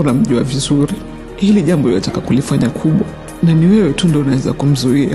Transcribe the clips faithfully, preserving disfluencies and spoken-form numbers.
unamjua vizuri. Hili jambo yataka kulifanya kubwa na ni wewe tu ndio unaweza kumzuia.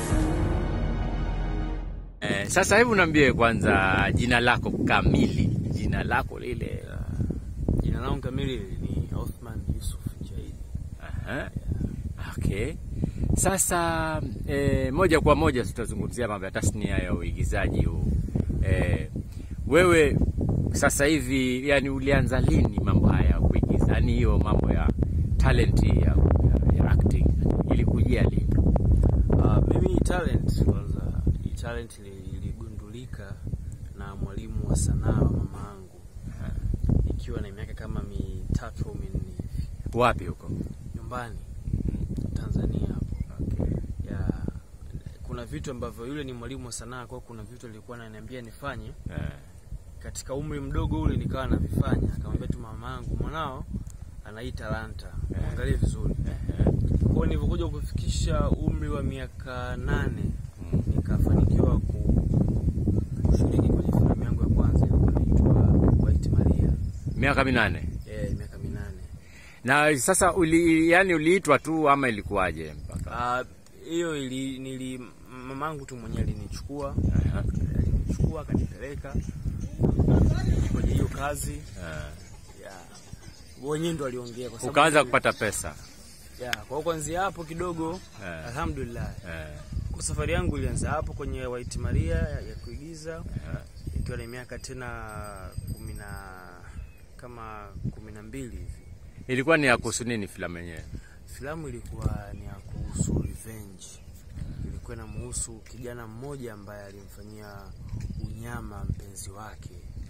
Eh, sasa hebu niambie kwanza jina lako kamili. Jina lako lile. Uh, jina langu kamili ni Othman Yusuf Jaidi. Aha. Yeah. Okay. Sasa eh, moja kwa moja tutazungumzia mambo ya tasnia ya uigizaji huu. Eh, wewe sasa hivi yani ulianza lini mambo haya ya kuigiza? Yani hiyo mambo ya talent ya, ya, ya acting ilikujia lini? Uh, mimi talent kwanza, talent iligundulika na mwalimu wa sanaa wa mamangu. Uh, ikiwa na miaka kama mitatu au minne hivi. Wapi huko? Nyumbani. Tanzania hapo. Okay. Ya kuna vitu ambavyo yule ni mwalimu wa sanaa, kwa kuna vitu alikuwa ananiambia nifanye. Uh. Katika umri mdogo ule nikawa navifanya. Akamwambia tu mamangu, mwanao ana hii talanta, angalia vizuri. Kwa nilipokuja kufikisha umri wa miaka nane, nikafanikiwa kushiriki kwenye filamu yangu ya kwanza inaitwa White Maria. Miaka minane? Eh, miaka minane. Na sasa uli, yani uliitwa tu ama ilikuwaje mpaka? Ah, hiyo ili nili mamangu tu mwenyewe alinichukua. Alinichukua akanipeleka kwenye hiyo kazi. Uh. Ya. Wenyewe ndo aliongea kwa sababu ukaanza kupata pesa. Ya, kwa kuanzia hapo kidogo, uh. alhamdulillah. Uh. Kwa safari yangu ilianza hapo kwenye White Maria ya, ya kuigiza. Uh. Ikiwa ni miaka tena kumi na kama kumi na mbili hivi. Ilikuwa ni ya kuhusu nini filamu yenyewe? Filamu ilikuwa ni ya kuhusu revenge. Ilikuwa inamhusu kijana mmoja ambaye alimfanyia unyama mpenzi wake.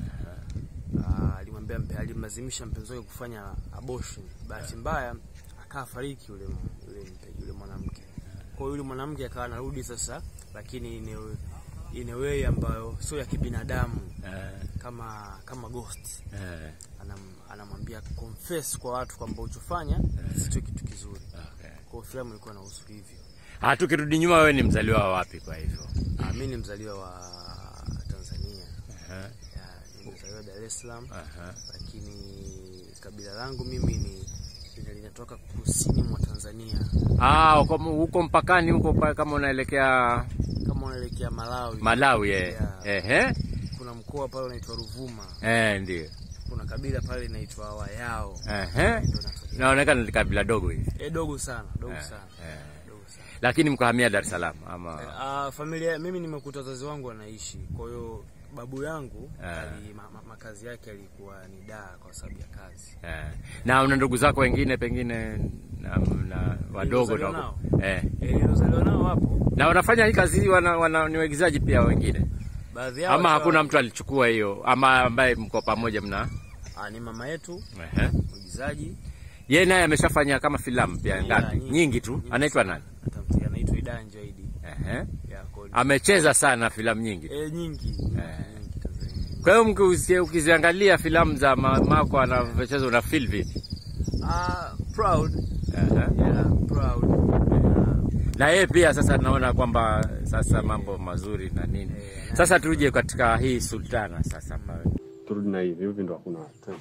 Uh, alimwambia mpe alimlazimisha mpenzi wake kufanya abortion. Bahati mbaya akafariki yule yule yule mwanamke. Kwa yule mwanamke akawa anarudi sasa, lakini ni in a way ambayo sio ya kibinadamu. Kama kama ghost. Anam, anamwambia confess kwa watu kwamba uchofanya sio kitu kizuri. Kwa filamu ilikuwa inahusu hivyo. Ah, tukirudi nyuma, wewe ni mzaliwa wapi kwa hivyo? Ah, mimi ni mzaliwa wa Tanzania. Aha. Ya, ni mzaliwa Dar es Salaam. Aha. Lakini kabila langu mimi ni linatoka kusini mwa Tanzania. Ah, huko huko mpakani huko kama unaelekea kama unaelekea Malawi. Malawi eh. Ehe. Kuna mkoa pale unaitwa Ruvuma. Eh, ndio. Kuna kabila pale linaitwa Wayao. Ehe. Naonekana ni kabila dogo hivi. Eh, dogo sana, dogo eh, sana. Eh. Lakini mkahamia Dar es Salaam ama ah, familia mimi nimekuta wazazi wangu wanaishi. Kwa hiyo babu yangu ali, ma, ma, makazi yake alikuwa ni Dar kwa sababu ya kazi. Eh. Na una ndugu zako wengine pengine na, na wadogo nao? Eh. Eh, wazaliwa nao hapo. Na wanafanya hii kazi wana, wana ni waigizaji pia wengine? Baadhi yao. Ama hakuna mtu alichukua hiyo ama ambaye mko pamoja mna? Ah, ni mama yetu. Ehe. Mwigizaji. Yeye naye ameshafanya kama filamu pia ngapi? Nyingi, nyingi tu. Nyingi. Anaitwa nani? Anaitwa Idan Jaidi. Ehe. Amecheza sana filamu nyingi. Eh, nyingi. Eh. Kwa hiyo ukiziangalia filamu za mamako anavyocheza una feel vipi? Ah, proud. Uh-huh. Yeah, proud. Uh, na yeye pia sasa naona kwamba sasa mambo mazuri na nini. Yeah, sasa tuje katika hii Sultana sasa pale. Turudi na hivi hivi ndo hakuna tena.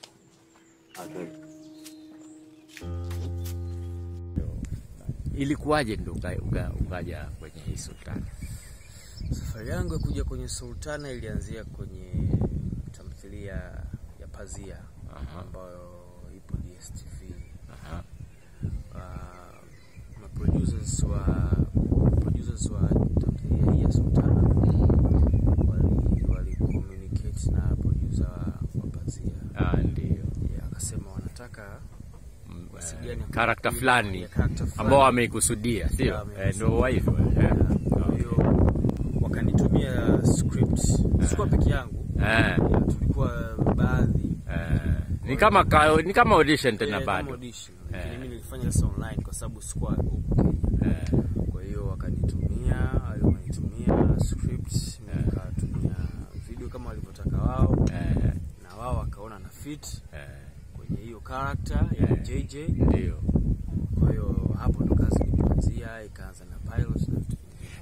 Asante. Ilikuwaje ndo ukaja kwenye hii Sultana? Safari yangu ya kuja kwenye Sultana ilianzia kwenye tamthilia ya Pazia. Aha. Ambayo ipo D S T V. Aha. Uh, ma producers wa producers wa tamthilia hii ya Sultana wali wali communicate na producer wa Pazia. Ah, ndio. Akasema wanataka character fulani ambao wameikusudia, sio? Eh, ndio hivyo. Kwa hiyo wakanitumia script. Sikuwa peke yangu. Eh. Tulikuwa baadhi. Eh. Ni kama ka, ni kama audition tena yeah, bado. Audition. Eh. Mimi nilifanya sasa online kwa sababu sikuwa huko Kenya. Eh. Kwa hiyo wakanitumia, walionitumia script, nikatumia video kama walivyotaka wao. Eh. Na wao wakaona na fit. Eh. Kwenye hiyo character ya yeah. J J. Ndio. Kwa hiyo hapo ndo kazi ilianzia, ikaanza na pilot na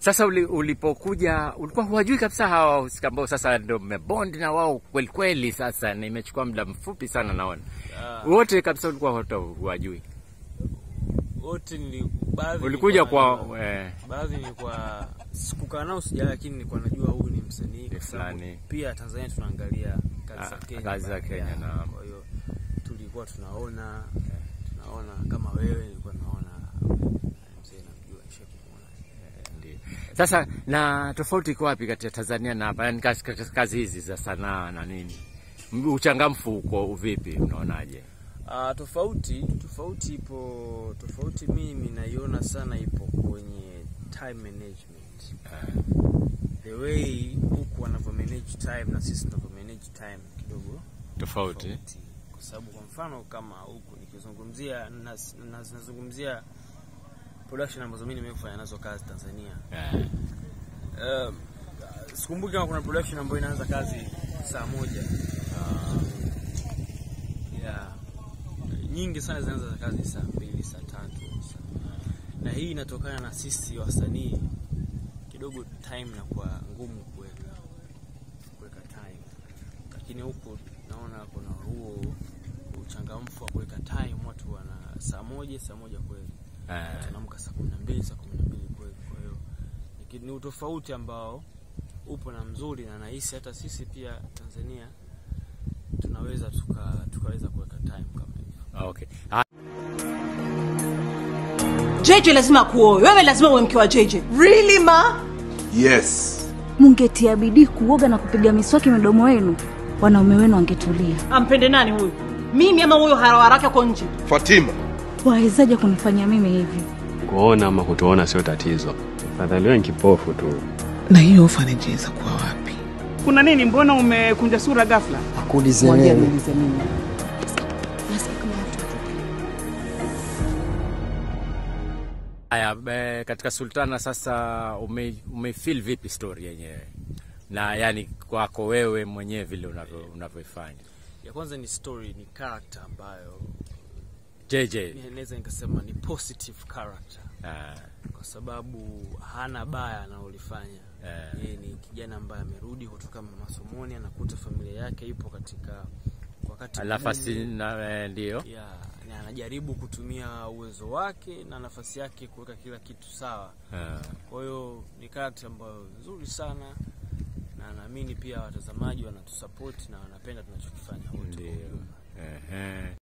Sasa uli, ulipokuja ulikuwa huwajui kabisa hawa wahusika ambao sasa ndio mmebond na wao kweli kweli, sasa na imechukua muda mfupi sana naona. Uh, wote kabisa ulikuwa hata huwajui. Wote ni baadhi ulikuja kwa eh, baadhi ni kwa sikukaa nao sija, lakini nilikuwa najua huyu ni msanii fulani. Pia Tanzania tunaangalia kazi za Kenya. Kazi za Kenya na kwa hiyo tulikuwa tunaona tunaona kama wewe nilikuwa naona mzee namjua nishakuona. Ndio. Sasa na tofauti iko wapi kati ya Tanzania na hapa? Yaani kazi, kazi hizi za sanaa na nini? Uchangamfu uko vipi unaonaje? Ah, uh, tofauti tofauti ipo tofauti mimi naiona sana ipo kwenye time management. Uh, the way huku wanavyo manage time na sisi tunavyo manage time kidogo tofauti. tofauti. Kwa sababu kwa mfano kama huku nikizungumzia nazungumzia production ambazo mimi nimefanya nazo kazi Tanzania. Uh. Uh, sikumbuki kama kuna production ambayo inaanza kazi saa moja. Uh, yeah. Nyingi sana zinaanza kazi saa mbili, saa tatu. Na hii inatokana na sisi wasanii kidogo time na kwa ngumu kuweka kuweka time. Lakini huko naona kuna huo uchangamfu wa kuweka time, watu wana saa moja, saa moja kweli. Uh. Tunaamka saa kumi na mbili, saa kumi na mbili kweli. Kwa hiyo ni utofauti ambao upo na mzuri, na nahisi hata sisi pia Tanzania tunaweza tuka tukaweza kuweka time kama hivyo. Okay. J J lazima kuoe. Wewe lazima uwe mke wa J J. Really ma? Yes. Mungetia bidii kuoga na kupiga miswaki midomo wenu, wanaume wenu wangetulia. Ampende nani huyu? Mimi ama huyo harawaraka kwa nje? Fatima. Wawezaje kunifanya mimi hivi? Kuona ama kutoona sio tatizo. Fadhali wewe kipofu tu. Na hiyo orphanage inaweza kuwa wapi? Kuna nini? Mbona umekunja sura ghafla? Akuulize nini? Aya, katika Sultana sasa ume, ume feel vipi story yenyewe? Na yani kwako wewe mwenyewe vile unavyo unavyoifanya. Ya kwanza ni story, ni character ambayo J J naweza nikasema ni positive character. Ah. Kwa sababu hana baya analolifanya. Uh. Yeye ni kijana ambaye amerudi kutoka masomoni, anakuta familia yake ipo katika wakati nafasi na ndio. Yeah, na anajaribu kutumia uwezo wake na nafasi yake kuweka kila kitu sawa. Uh. Kwa hiyo ni character ambayo nzuri sana, na naamini pia watazamaji wanatusupport na wanapenda tunachokifanya wote. Ndio. Ehe.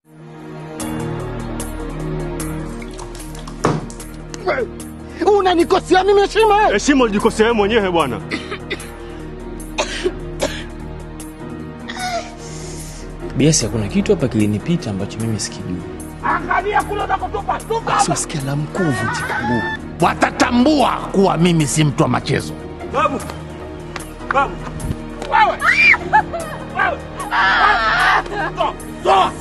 Unanikosea mimi heshima? Heshima ulijikosea wewe mwenyewe bwana. Biasi hakuna kitu hapa kilinipita ambacho mimi sikijui. Angalia kule unakotoka toka. Sio sikia la mkuvu jikaguu. Watatambua kuwa mimi si mtu wa machezo. Babu. Babu. Wewe. Wewe. Toa.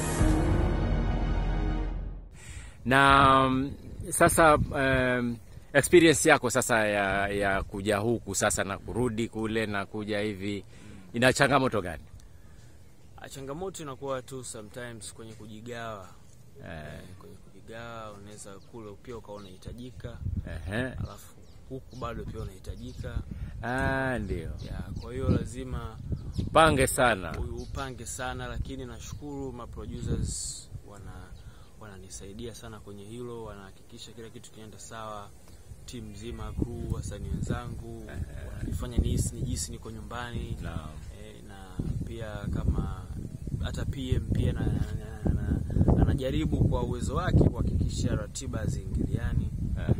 Na sasa um, experience yako sasa ya ya kuja huku sasa na kurudi kule na kuja hivi ina changamoto gani? Changamoto inakuwa tu sometimes kwenye kujigawa. Eh, kwenye kujigawa unaweza kule pia ukaona unahitajika. Ehe. Alafu huku bado pia unahitajika. Ah, ndio. Yeah, kwa hiyo lazima upange sana. Upange sana, lakini nashukuru ma producers wana wananisaidia sana kwenye hilo, wanahakikisha kila kitu kinaenda sawa. Timu nzima, crew, wasanii wenzangu wananifanya nihisi nijisi niko nyumbani. No. E, na pia kama hata P M pia na, na, na, na, anajaribu kwa uwezo wake kuhakikisha ratiba ziingiliani.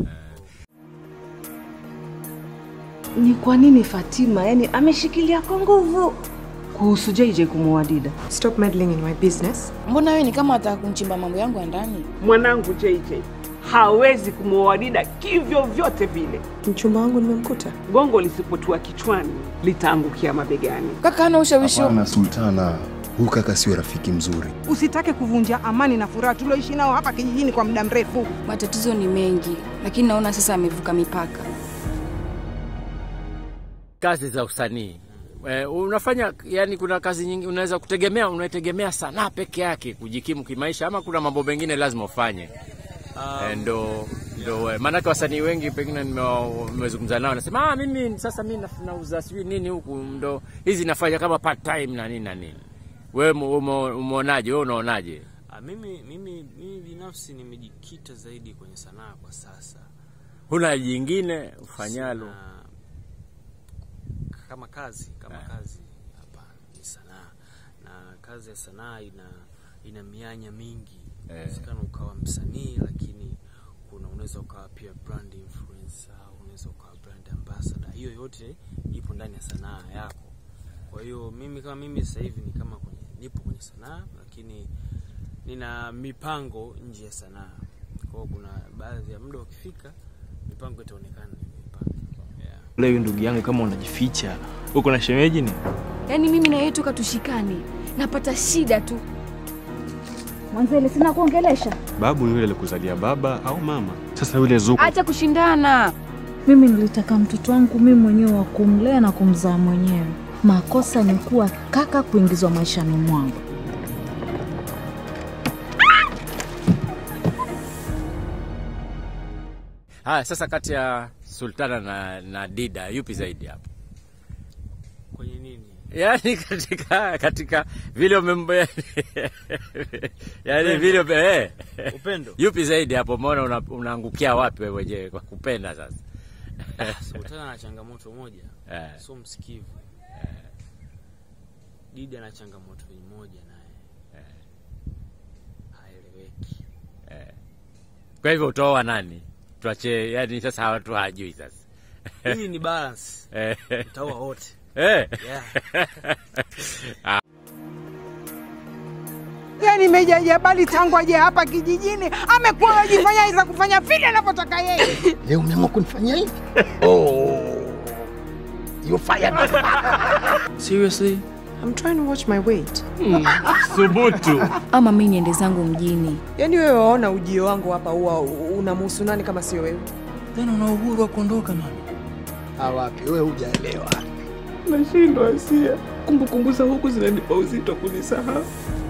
Ni kwa nini Fatima yani ameshikilia kwa nguvu kuhusu J J kumuoa Dida? Stop meddling in my business. Mbona wewe ni kama atakunchimba mambo yangu ya ndani? Mwanangu J J hawezi kumuoa Dida kivyo vyote vile. Mchumba wangu nimemkuta. Gongo lisipotua kichwani litaangukia mabegani. Kaka ana ushawishi. Hapana Sultana, huyu kaka sio rafiki mzuri. Usitake kuvunja amani na furaha tulioishi nao hapa kijijini kwa muda mrefu. Matatizo ni mengi, lakini naona sasa amevuka mipaka. Kazi za usanii. Eh, unafanya yani kuna kazi nyingi unaweza kutegemea unaitegemea sanaa peke yake kujikimu kimaisha ama kuna mambo mengine lazima ufanye? Um, ndo ndo maana kwa wasanii wengi pengine nimezungumza nao nasema ah mimi sasa mimi nauza sijui nini huku ndo hizi nafanya kama part time na nini na nini. Wewe umeonaje? Wewe unaonaje? Ah, mimi mimi mimi binafsi nimejikita zaidi kwenye sanaa kwa sasa. Huna jingine ufanyalo Sina, kama kazi kama yeah. kazi hapa ni sanaa, na kazi ya sanaa ina ina mianya mingi. Inawezekana yeah. ukawa msanii lakini kuna unaweza ukawa pia brand influencer, unaweza ukawa brand ambassador. Hiyo yote ipo ndani ya sanaa yako. Kwa hiyo mimi kama mimi sasa hivi ni kama kwenye nipo kwenye sanaa lakini nina mipango nje ya sanaa. Kwa hiyo kuna baadhi ya muda ukifika mipango itaonekana mipango. Yeah. Leo ndugu yangu kama unajificha, uko na shemeji ni? Yaani mimi na yeye toka tushikani, napata shida tu. Mwanzele sina kuongelesha. Babu yule alikuzalia baba au mama? Sasa yule Zuku. Acha kushindana. Mimi nilitaka mtoto wangu mimi mwenyewe wa kumlea na kumzaa mwenyewe. Makosa ni kuwa kaka kuingizwa maishani mwangu. Haya, sasa kati ya Sultana na, na Dida yupi zaidi hapo? Kwenye nini? Yaani katika katika vile umembe yaani vile eh upendo. Yupi zaidi hapo? Umeona una, unaangukia wapi wewe mwenyewe kwa kupenda sasa? Sultana ana changamoto moja. Eh. So msikivu. Eh. Dida ana changamoto moja naye. Eh. Haeleweki. Eh. Kwa hivyo utaoa nani? Tuache yani sasa watu hawajui sasa. Hii ni balance. Eh. Utaoa wote. Eh. Yeah. Yaani Meja Jabali tangu aje hapa kijijini amekuwa anajifanya hizo kufanya vile anapotaka yeye. Leo umeamua kunifanyia hivi? Oh. You fired. Seriously? I'm trying to watch my weight. Hmm. Subutu. Ama mimi niende zangu mjini. Yaani wewe waona ujio wangu hapa huwa unamhusu nani kama sio wewe? Tena una uhuru wa kuondoka mama. Hawapi wewe hujaelewa. Nashindwa Asia. Kumbukumbu za huku zinanipa uzito kunisahau.